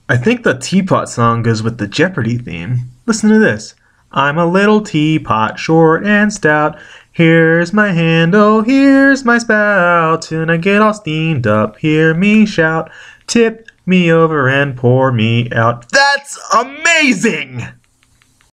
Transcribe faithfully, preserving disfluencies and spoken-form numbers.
I think the Teapot song goes with the Jeopardy theme. Listen to this. I'm a little teapot, short and stout. Here's my handle, here's my spout. And I get all steamed up, hear me shout. Tip me over and pour me out. That's amazing!